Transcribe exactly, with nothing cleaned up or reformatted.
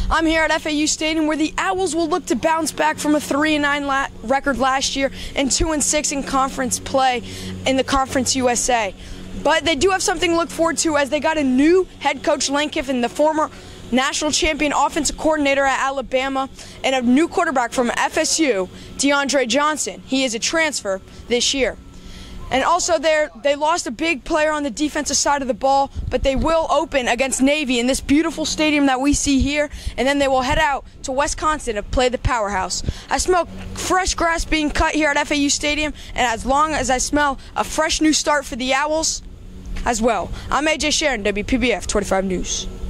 I'm here at F A U Stadium, where the Owls will look to bounce back from a three and nine la record last year and two and six in conference play in the Conference U S A. But they do have something to look forward to, as they got a new head coach, Lane Kiffin, the former national champion offensive coordinator at Alabama, and a new quarterback from F S U, DeAndre Johnson. He is a transfer this year. And also they lost a big player on the defensive side of the ball, but they will open against Navy in this beautiful stadium that we see here, and then they will head out to Wisconsin to play the Powerhouse. I smell fresh grass being cut here at F A U Stadium, and as long as I smell a fresh new start for the Owls as well. I'm A J Sharon, W P B F twenty-five News.